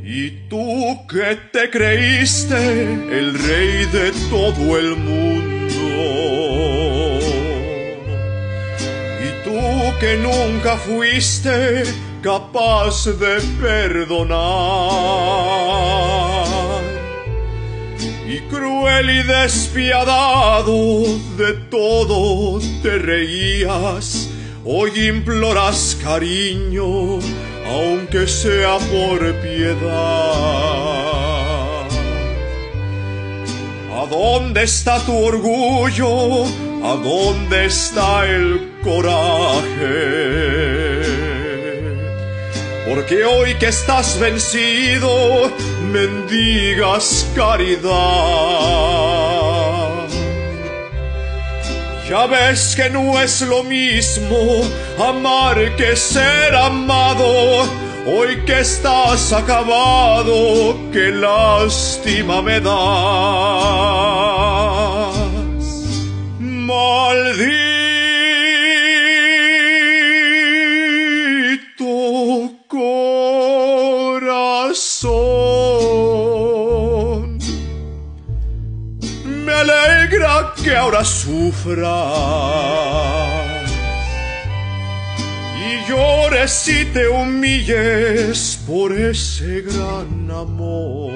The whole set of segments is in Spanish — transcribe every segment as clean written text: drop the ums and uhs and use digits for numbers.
Y tú que te creíste el rey de todo el mundo, y tú que nunca fuiste capaz de perdonar, y cruel y despiadado de todo te reías, hoy imploras cariño, aunque sea por piedad. ¿A dónde está tu orgullo? ¿A dónde está el coraje? Porque hoy que estás vencido, mendigas caridad. Ya ves que no es lo mismo amar que ser amado. Hoy que estás acabado, qué lástima me das. Maldito corazón, me alegra que ahora sufras y llores y te humilles por ese gran amor.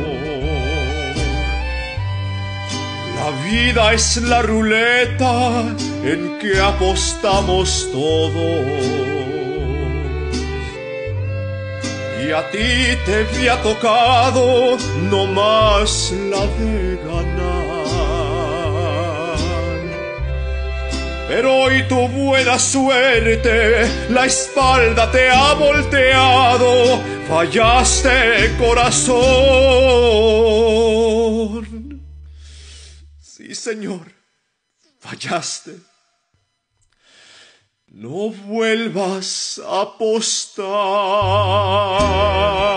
La vida es la ruleta en que apostamos todos, y a ti te había tocado no más la de ganar. Pero hoy tu buena suerte la espalda te ha volteado. Fallaste, corazón. Sí, Señor, fallaste. No vuelvas a apostar.